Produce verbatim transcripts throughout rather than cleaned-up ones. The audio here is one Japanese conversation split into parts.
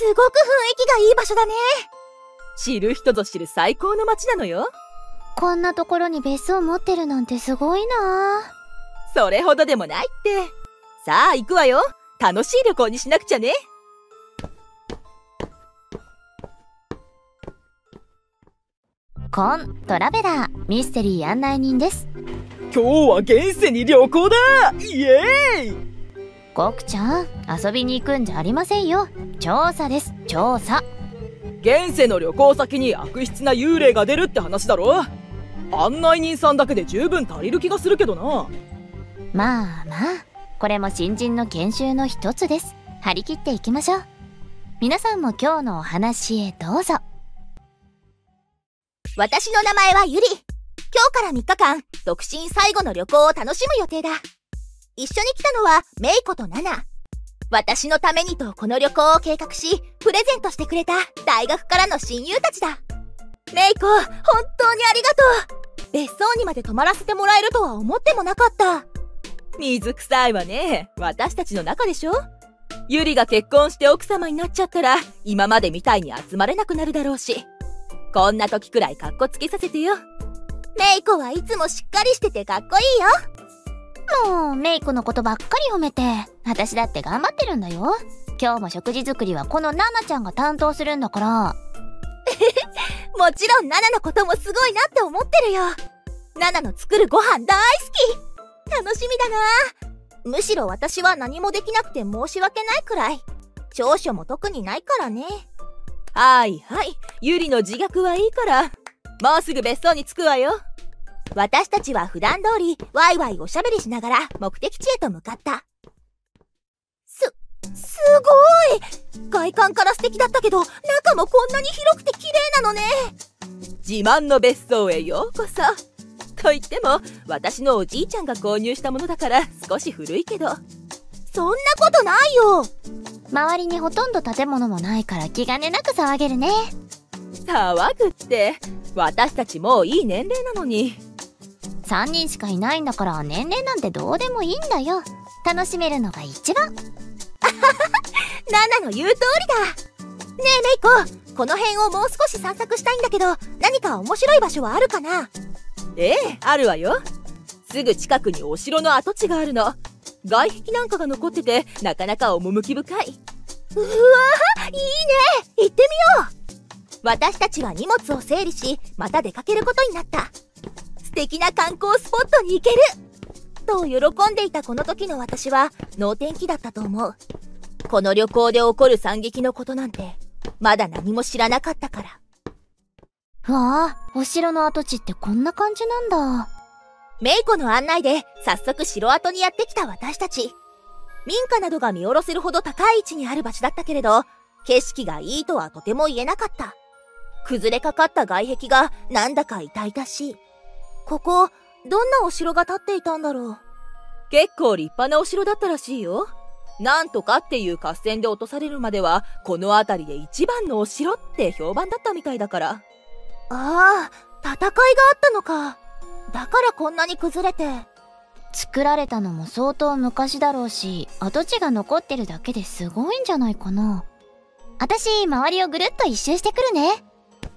すごく雰囲気がいい場所だね。 知る人ぞ知る最高の街なのよ。 こんなところに別荘持ってるなんてすごいな。 それほどでもないって。さあ行くわよ。楽しい旅行にしなくちゃね。 コントラベラーミステリー案内人です。 今日は現世に旅行だ。イエーイ。 コクちゃん、遊びに行くんじゃありませんよ。調査です、調査。 現世の旅行先に悪質な幽霊が出るって話だろ。案内人さんだけで十分足りる気がするけどな。 まあまあ、これも新人の研修の一つです。張り切っていきましょう。皆さんも今日のお話へどうぞ。 私の名前はゆり。今日からみっかかん、独身最後の旅行を楽しむ予定だ。一緒に来たのはメイコとナナ。私のためにとこの旅行を計画し、プレゼントしてくれた大学からの親友たちだ。メイコ、本当にありがとう。別荘にまで泊まらせてもらえるとは思ってもなかった。 水臭いわね。私たちの中でしょ。ゆりが結婚して奥様になっちゃったら、今までみたいに集まれなくなるだろうし。こんな時くらいカッコつけさせてよ。 メイコはいつもしっかりしててかっこいいよ。もうメイコのことばっかり褒めて、私だって頑張ってるんだよ。今日も食事作りはこのナナちゃんが担当するんだから。 もちろんナナのこともすごいなって思ってるよ。ナナの作るご飯大好き。楽しみだな。むしろ私は何もできなくて申し訳ないくらい。長所も特にないからね。 はいはい、ゆりの自虐はいいから、もうすぐ別荘に着くわよ。 私たちは普段通りワイワイおしゃべりしながら目的地へと向かった。す、すごい！外観から素敵だったけど、中もこんなに広くて綺麗なのね。 自慢の別荘へようこそ。と言っても、私のおじいちゃんが購入したものだから少し古いけど。 そんなことないよ。 周りにほとんど建物もないから気兼ねなく騒げるね。 騒ぐって、私たちもういい年齢なのに。 さんにんしかいないんだから年齢なんてどうでもいいんだよ。楽しめるのが一番。 ナナの言う通りだ。ねえメイコ、この辺をもう少し散策したいんだけど、何か面白い場所はあるかな？ ええ、あるわよ。すぐ近くにお城の跡地があるの。外壁なんかが残ってて、なかなか趣深い。 うわー、いいね。行ってみよう。私たちは荷物を整理し、また出かけることになった。素敵な観光スポットに行けると喜んでいたこの時の私は能天気だったと思う。この旅行で起こる惨劇のことなんてまだ何も知らなかったから。 わあ、お城の跡地ってこんな感じなんだ。 メイコの案内で早速城跡にやってきた私たち。民家などが見下ろせるほど高い位置にある場所だったけれど、景色がいいとはとても言えなかった。崩れかかった外壁がなんだか痛々しい。ここ、どんなお城が建っていたんだろう。 結構立派なお城だったらしいよ。なんとかっていう合戦で落とされるまでは、この辺りで一番のお城って評判だったみたいだから。 ああ、戦いがあったのか。だからこんなに崩れて。 作られたのも相当昔だろうし、跡地が残ってるだけですごいんじゃないかな。私、周りをぐるっと一周してくるね。 止める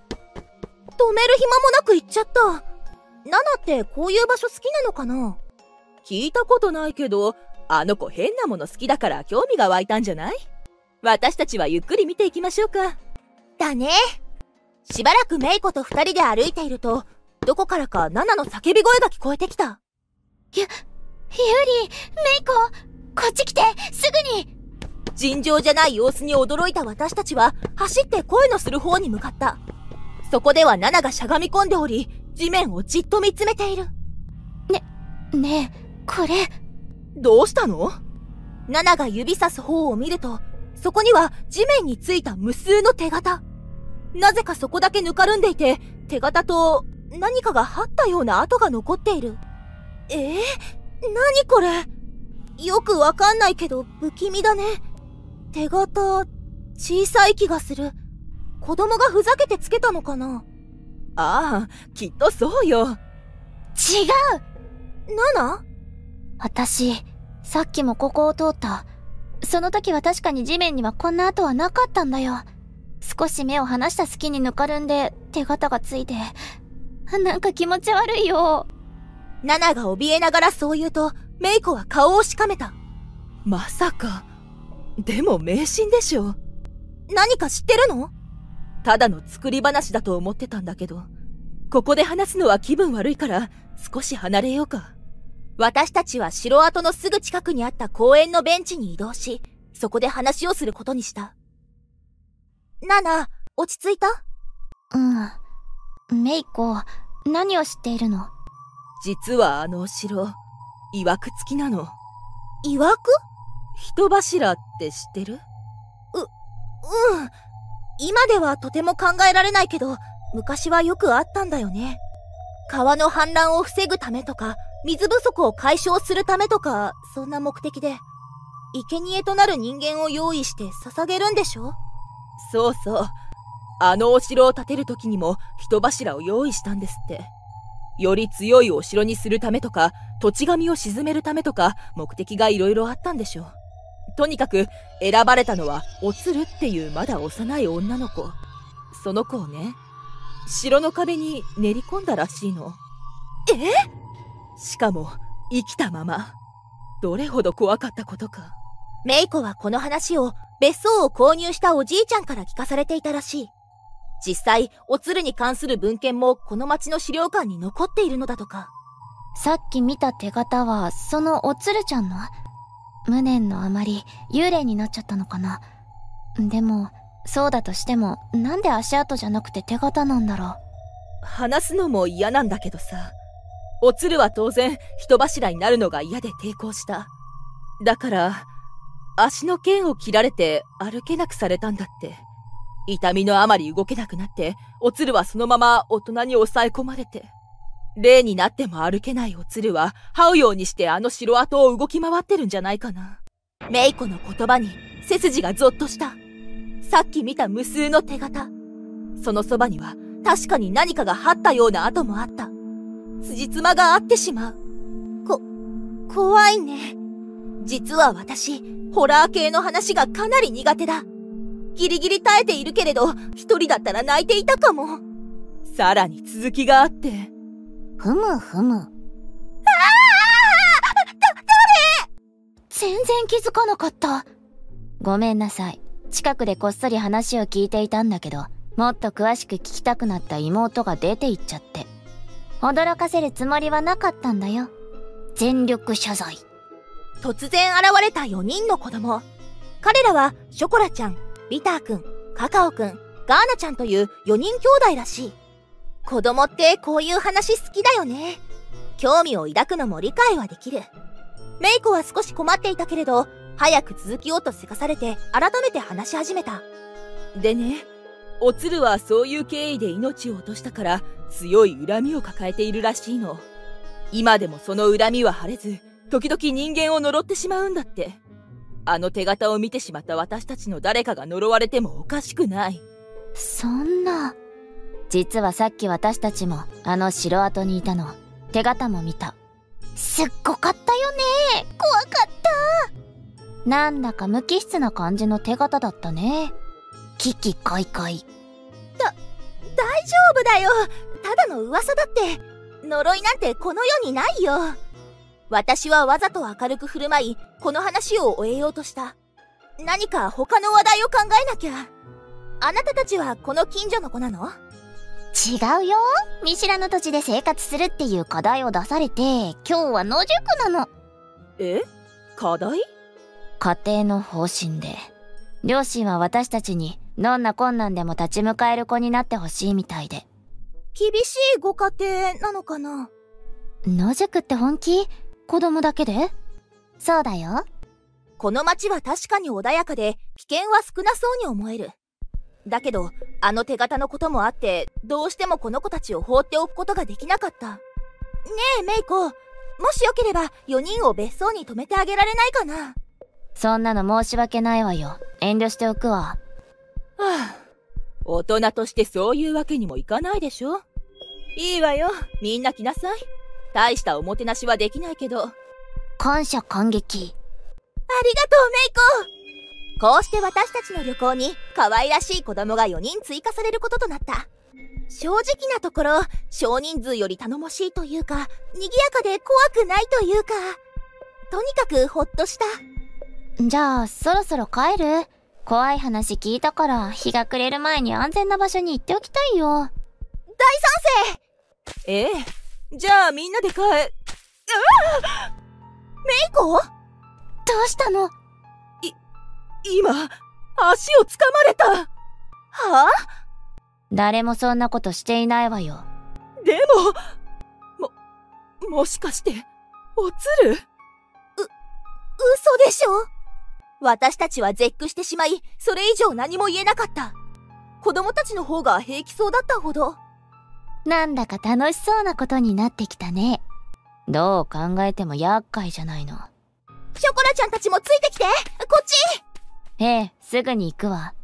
暇もなく行っちゃった。ナナってこういう場所好きなのかな？ 聞いたことないけど、あの子変なもの好きだから興味が湧いたんじゃない？私たちはゆっくり見ていきましょうか。 だね。しばらくメイコと二人で歩いていると、どこからかナナの叫び声が聞こえてきた。 ゆ、ゆり、メイコ、こっち来て、すぐに。 尋常じゃない様子に驚いた私たちは、走って声のする方に向かった。そこではナナがしゃがみ込んでおり、地面をじっと見つめている。 ね、ねえ、これ。 どうしたの？ ナナが指さす方を見ると、そこには地面についた無数の手形。なぜかそこだけぬかるんでいて、手形と何かが張ったような跡が残っている。えー、何これ？よくわかんないけど不気味だね。手形、小さい気がする。子供がふざけてつけたのかな？ ああ、きっとそうよ。 違う！ ナナ？ 私、さっきもここを通った。 その時は確かに地面にはこんな跡はなかったんだよ。少し目を離した隙にぬかるんで手形がついて、なんか気持ち悪いよ。 ナナが怯えながらそう言うと、メイコは顔をしかめた。 まさか。でも迷信でしょ。 何か知ってるの？ ただの作り話だと思ってたんだけど、ここで話すのは気分悪いから少し離れようか。 私たちは城跡のすぐ近くにあった公園のベンチに移動し、そこで話をすることにした。ナナ、落ち着いた？ うん。メイコ、何を知っているの？ 実はあのお城、曰く付きなの。 曰く？ 人柱って知ってる？ う、うん。今ではとても考えられないけど、昔はよくあったんだよね。川の氾濫を防ぐためとか、水不足を解消するためとか、そんな目的で、生贄となる人間を用意して捧げるんでしょ？ そうそう。あのお城を建てる時にも人柱を用意したんですって。より強いお城にするためとか、土地神を鎮めるためとか、目的がいろいろあったんでしょう。とにかく選ばれたのはおつるっていうまだ幼い女の子。その子をね、城の壁に練り込んだらしいの。 え？ しかも生きたまま。どれほど怖かったことか。 メイコはこの話を別荘を購入したおじいちゃんから聞かされていたらしい。実際おつるに関する文献もこの町の資料館に残っているのだとか。 さっき見た手形はそのおつるちゃんの？無念のあまり幽霊になっちゃったのかな。でもそうだとしてもなんで足跡じゃなくて手形なんだろう。 話すのも嫌なんだけどさ、おつるは当然人柱になるのが嫌で抵抗した。だから足の腱を切られて歩けなくされたんだって。痛みのあまり動けなくなって、おつるはそのまま大人に抑え込まれて。霊になっても歩けないおつるは這うようにしてあの城跡を動き回ってるんじゃないかな。 メイコの言葉に背筋がゾッとした。さっき見た無数の手形、そのそばには確かに何かが這ったような跡もあった。辻褄が合ってしまう。こ、怖いね。実は私、ホラー系の話がかなり苦手だ。ギリギリ耐えているけれど、一人だったら泣いていたかも。 さらに続きがあって。 ふむふむ。ああ！だ、誰？全然気づかなかった。ごめんなさい。近くでこっそり話を聞いていたんだけど、もっと詳しく聞きたくなった妹が出て行っちゃって。驚かせるつもりはなかったんだよ。全力謝罪。 突然現れたよにんの子供。彼らはショコラちゃん、ビターくん、カカオくん、ガーナちゃんというよにん兄弟らしい。子供ってこういう話好きだよね。興味を抱くのも理解はできる。メイコは少し困っていたけれど、早く続きをとせかされて改めて話し始めた。 でね、おつるはそういう経緯で命を落としたから強い恨みを抱えているらしいの。今でもその恨みは晴れず、時々人間を呪ってしまうんだって。あの手形を見てしまった私たちの誰かが呪われてもおかしくない。 そんな。実はさっき私たちもあの城跡にいたの。手形も見た。すっごかったよね。怖かった。なんだか無機質な感じの手形だったね。キキカイカイ。 だ、大丈夫だよ。ただの噂だって。呪いなんてこの世にないよ。私はわざと明るく振る舞い、この話を終えようとした。何か他の話題を考えなきゃ。あなたたちはこの近所の子なの？ 違うよ。見知らぬ土地で生活するっていう課題を出されて、今日は野宿なの。 え？課題？ 家庭の方針で。両親は私たちにどんな困難でも立ち向かえる子になってほしいみたいで。 厳しいご家庭なのかな？ 野宿って本気？子供だけで？そうだよ。 この町は確かに穏やかで危険は少なそうに思える。だけどあの手形のこともあってどうしてもこの子たちを放っておくことができなかった。ねえメイコ、もしよければよにんを別荘に泊めてあげられないかな？ そんなの申し訳ないわよ。遠慮しておくわ。はあ、大人としてそういうわけにもいかないでしょ。いいわよ、みんな来なさい。大したおもてなしはできないけど。 感謝感激。 あメイコ。こうして私たちの旅行に可愛らしい子供がよにん追加されることとなった。正直なところ、少人数より頼もしいというか、賑やかで怖くないというか、とにかくほっとした。 じゃあ、そろそろ帰る？怖い話聞いたから、日が暮れる前に安全な場所に行っておきたいよ。 大賛成。ええ。じゃあみんなで帰。うわ！メイコ？ どうしたの？ い、今、足をつかまれた。はあ？ 誰もそんなことしていないわよ。 でも、も、もしかして、おつる？う、 嘘でしょ？私たちは絶句してしまい、それ以上何も言えなかった。子供たちの方が平気そうだったほど。 なんだか楽しそうなことになってきたね。どう考えても厄介じゃないの。 ショコラちゃんたちもついてきて！こっち！ ええ、すぐに行くわ。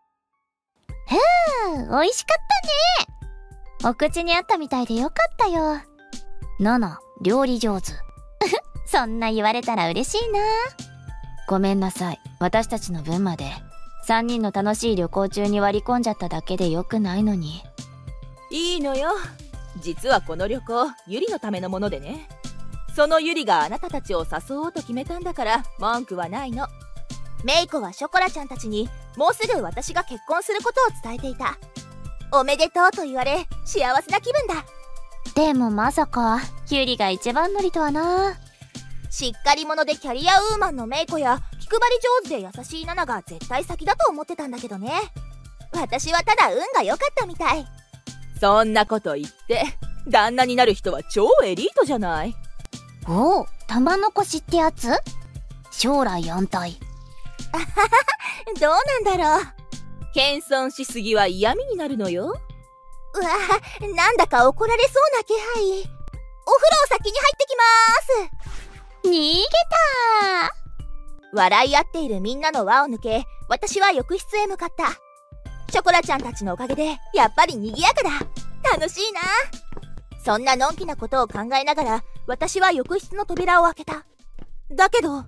ふぅ、美味しかったね。お口にあったみたいでよかったよ。ナナ、料理上手。そんな言われたら嬉しいな。ごめんなさい。私たちの分までさんにんの楽しい旅行中に割り込んじゃっただけでよくないのに。 いいのよ。実はこの旅行、ユリのためのものでね。そのユリがあなたたちを誘おうと決めたんだから文句はないの。 メイコはショコラちゃんたちにもうすぐ私が結婚することを伝えていた。おめでとうと言われ幸せな気分だ。 でもまさかユリが一番乗りとはな。 しっかり者でキャリアウーマンのメイコや気配り上手で優しいナナが絶対先だと思ってたんだけどね。私はただ運が良かったみたい。 そんなこと言って旦那になる人は超エリートじゃない。 おお、玉残しってやつ？将来安泰。 あはは、どうなんだろう。 謙遜しすぎは嫌味になるのよ。 うわ、なんだか怒られそうな気配。お風呂先に入ってきまーす。 逃げたー。笑い合っているみんなの輪を抜け、私は浴室へ向かった。ショコラちゃんたちのおかげでやっぱり賑やかだ。楽しいな。そんなのんきなことを考えながら私は浴室の扉を開けた。だけど、あっ、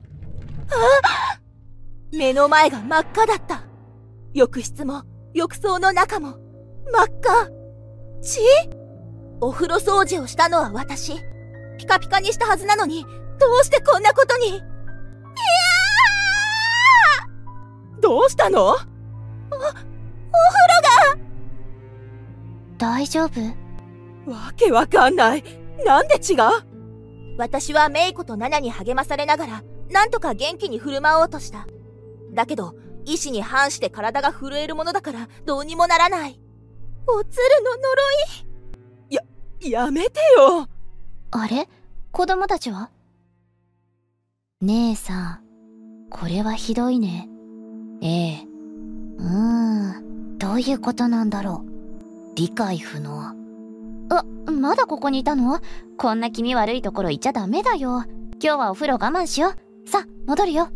目の前が真っ赤だった。浴室も浴槽の中も真っ赤。血？お風呂掃除をしたのは私。ピカピカにしたはずなのに、どうしてこんなことに。いやー！どうしたの？お、お風呂が。 大丈夫？ わけわかんない。なんで違う？ 私はメイコとナナに励まされながら、なんとか元気に振る舞おうとした。だけど、意志に反して体が震えるものだからどうにもならない。おつるの呪い。や、やめてよ。 あれ？子供たちは？姉さん、これはひどいね。ええ。うーん、どういうことなんだろう。理解不能。あ、まだここにいたの？こんな気味悪いところいちゃダメだよ。今日はお風呂我慢しよう。さ、戻るよ。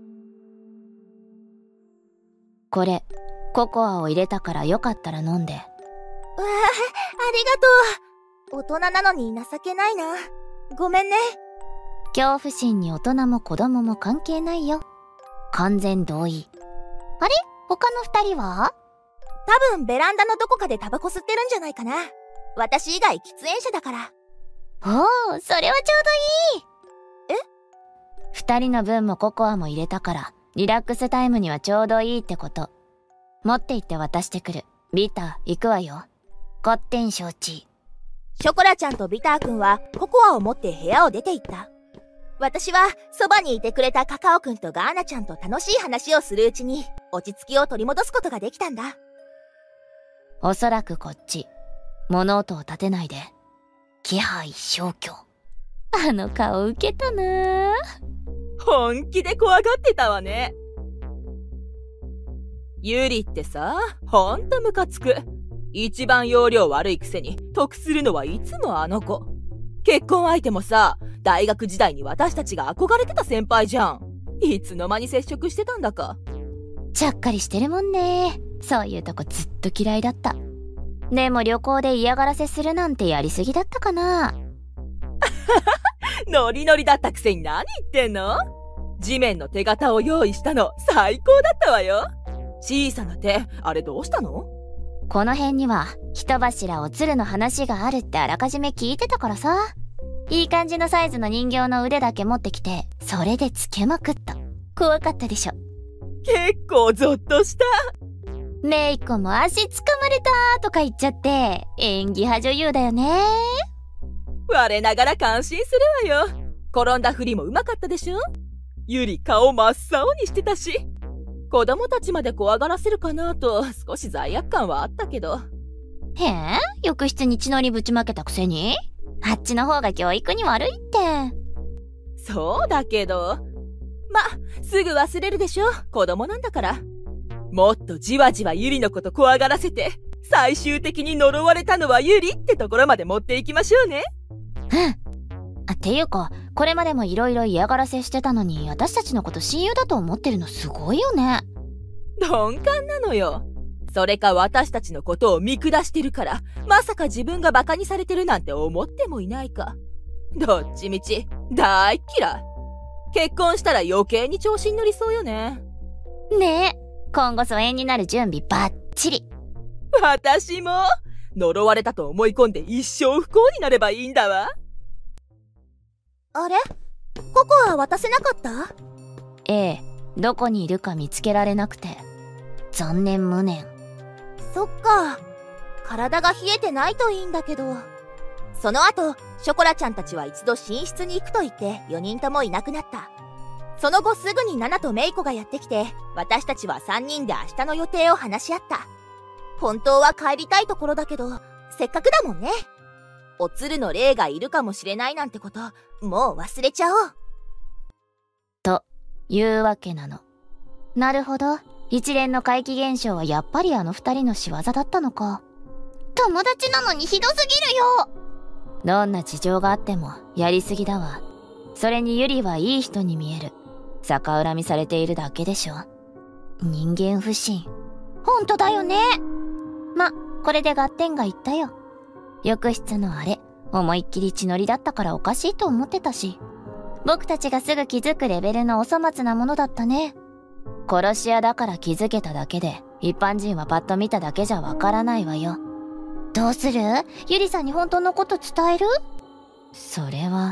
これ、ココアを入れたからよかったら飲んで。わあ、 ありがとう。大人なのに情けないな。ごめんね。 恐怖心に大人も子供も関係ないよ。完全同意。あれ？他の二人は？ 多分ベランダのどこかでタバコ吸ってるんじゃないかな。私以外喫煙者だから。 おお、それはちょうどいい。 え？ 二人の分もココアも入れたから、リラックスタイムにはちょうどいいってこと。持って行って渡してくる。ビター、行くわよ。こってん承知。 ショコラちゃんとビターくんはココアを持って部屋を出て行った。私はそばにいてくれたカカオくんとガーナちゃんと楽しい話をするうちに落ち着きを取り戻すことができたんだ。 おそらくこっち。物音を立てないで。気配消去。あの顔ウケたなぁ。 本気で怖がってたわね。ユリってさ、ほんとムカつく。一番容量悪いくせに得するのはいつもあの子。結婚相手もさ、大学時代に私たちが憧れてた先輩じゃん。いつの間に接触してたんだか。 ちゃっかりしてるもんね。そういうとこずっと嫌いだった。でも旅行で嫌がらせするなんてやりすぎだったかな。 ノリノリだったくせに何言ってんの？ 地面の手形を用意したの最高だったわよ。小さな手、あれどうしたの？ この辺には人柱おつるの話があるってあらかじめ聞いてたからさ。いい感じのサイズの人形の腕だけ持ってきて、それでつけまくった。怖かったでしょ。 結構ゾッとした。 メイコも足つかまれたとか言っちゃって演技派女優だよね。 我ながら感心するわよ。転んだふりもうまかったでしょ。ゆり顔真っ青にしてたし、子供たちまで怖がらせるかなと少し罪悪感はあったけど。 へえ、浴室に血のりぶちまけたくせにあっちの方が教育に悪いって。 そうだけど、ま、すぐ忘れるでしょ、子供なんだから。もっとじわじわゆりのこと怖がらせて、最終的に呪われたのはゆりってところまで持っていきましょうね。 うん。あ、っていうか、これまでもいろいろ嫌がらせしてたのに、私たちのこと親友だと思ってるのすごいよね。 鈍感なのよ。それか私たちのことを見下してるから、まさか自分がバカにされてるなんて思ってもいないか。どっちみち大っ嫌い。結婚したら余計に調子に乗りそうよね。 ねえ、今後疎遠になる準備バッチリ。 私も呪われたと思い込んで一生不幸になればいいんだわ。 あれ？ココア渡せなかった？ ええ、どこにいるか見つけられなくて残念無念。 そっか、体が冷えてないといいんだけど。その後ショコラちゃんたちは一度寝室に行くと言ってよにんともいなくなった。その後すぐにナナとメイコがやってきて、私たちはさんにんで明日の予定を話し合った。本当は帰りたいところだけど、せっかくだもんね。おつるの霊がいるかもしれないなんてこと、もう忘れちゃおう。 というわけなの。なるほど、一連の怪奇現象はやっぱりあの二人の仕業だったのか。友達なのにひどすぎるよ。どんな事情があってもやりすぎだわ。それにユリはいい人に見える。逆恨みされているだけでしょ。人間不信。ほんとだよね。ま、これで合点がいったよ。浴室のあれ、思いっきり血のりだったからおかしいと思ってたし、僕たちがすぐ気づくレベルのお粗末なものだったね。殺し屋だから気づけただけで、一般人はパッと見ただけじゃわからないわよ。どうする？ゆりさんに本当のこと伝える？それは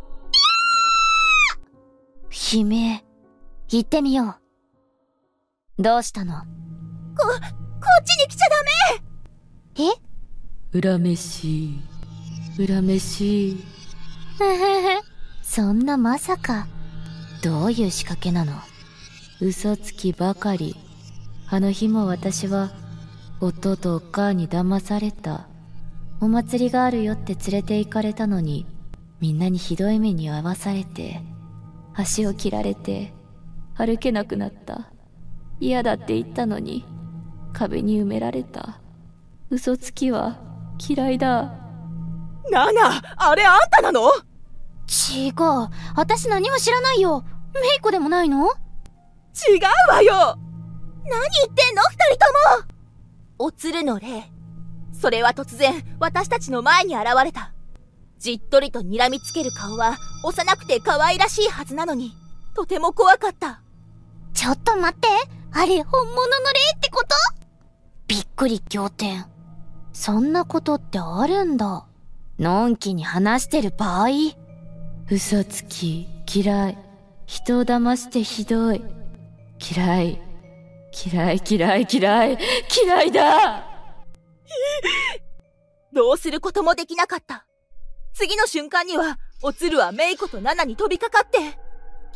悲鳴。言ってみよう。どうしたの？ こ、こっちに来ちゃダメ！ え？ 恨めしい。恨めしい。 そんなまさか。どういう仕掛けなの？ 嘘つきばかり。あの日も私は夫とおっかあに騙された。お祭りがあるよって連れて行かれたのに、みんなにひどい目に遭わされて、足を切られて歩けなくなった。嫌だって言ったのに壁に埋められた。嘘つきは嫌いだ。 ナナ、あれあんたなの？ 違う、私何も知らないよ。メイコでもないの？ 違うわよ。 何言ってんの二人とも。おつるの霊、それは突然私たちの前に現れた。じっとりと睨みつける顔は幼くて可愛らしいはずなのに、とても怖かった。 ちょっと待って、あれ本物の霊ってこと？びっくり仰天。そんなことってあるんだ。のんきに話してる場合？ 嘘つき嫌い。人を騙してひどい。嫌い嫌い嫌い嫌い嫌いだ。 どうすることもできなかった。次の瞬間にはおつるはメイコとナナに飛びかかって、いやー、何こ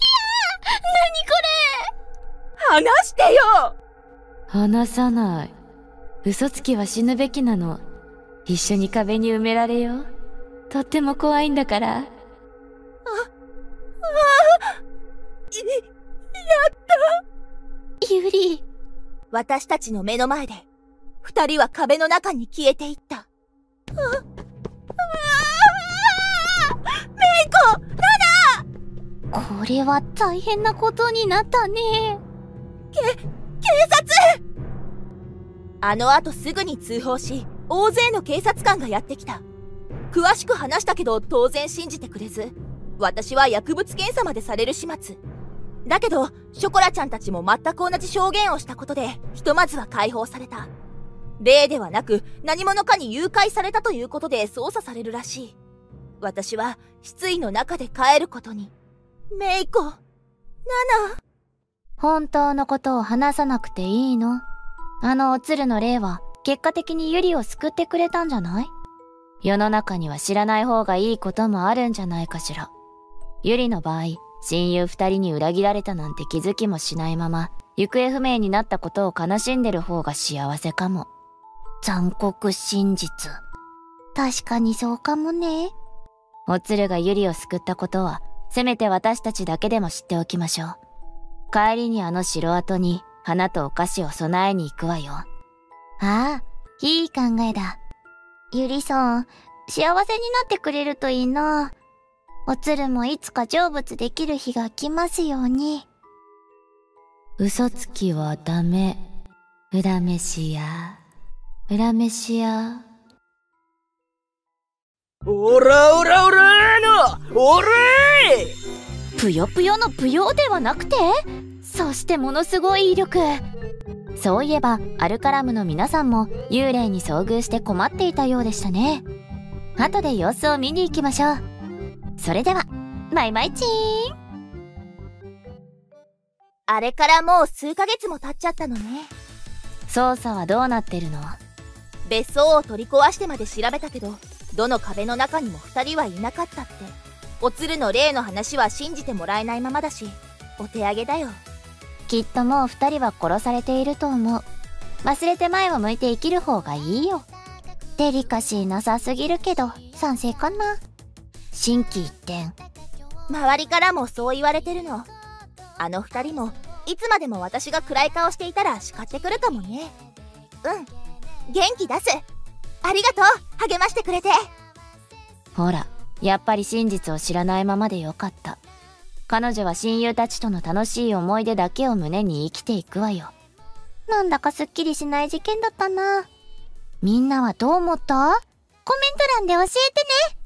れ。話してよ。 話さない。嘘つきは死ぬべきなの。一緒に壁に埋められよう。とっても怖いんだから。あ、ああ、い、やった。 ユリ。 私たちの目の前で二人は壁の中に消えていった。あ、ああ、メイコ、ナナ。 これは大変なことになったね。 け、警察。あの後すぐに通報し、大勢の警察官がやってきた。詳しく話したけど当然信じてくれず、私は薬物検査までされる始末。 だけどショコラちゃんたちも全く同じ証言をしたことでひとまずは解放された。霊ではなく何者かに誘拐されたということで捜査されるらしい。私は失意の中で帰ることに。メイコ、ナナ。 本当のことを話さなくていいの？あのおつるの霊は結果的にユリを救ってくれたんじゃない？世の中には知らない方がいいこともあるんじゃないかしら。ユリの場合、親友二人に裏切られたなんて気づきもしないまま行方不明になったことを悲しんでる方が幸せかも。残酷真実。確かにそうかもね。おつるがユリを救ったことはせめて私たちだけでも知っておきましょう。帰りにあの城跡に花とお菓子を備えに行くわよ。ああ、いい考えだ。ユリさん、幸せになってくれるといいな。おつるもいつか成仏できる日が来ますように。 嘘つきはダメ。恨めしや。恨めしや。 おらおらおらーのおらーぷよぷよのぷよではなくて、そしてものすごい威力。そういえばアルカラムの皆さんも幽霊に遭遇して困っていたようでしたね。後で様子を見に行きましょう。それではバイバイチーン。 あれからもう数ヶ月も経っちゃったのね。 捜査はどうなってるの？ 別荘を取り壊してまで調べたけど、どの壁の中にも二人はいなかったって。おつるの霊の話は信じてもらえないままだし、お手上げだよ。 きっともう二人は殺されていると思う。忘れて前を向いて生きる方がいいよ。デリカシーなさすぎるけど賛成かな。心機一転。 周りからもそう言われてるの。あの二人もいつまでも私が暗い顔していたら叱ってくるかもね。うん、元気出す。ありがとう、励ましてくれて。 ほら、やっぱり真実を知らないままでよかった。彼女は親友たちとの楽しい思い出だけを胸に生きていくわよ。なんだかすっきりしない事件だったな。みんなはどう思った？コメント欄で教えてね。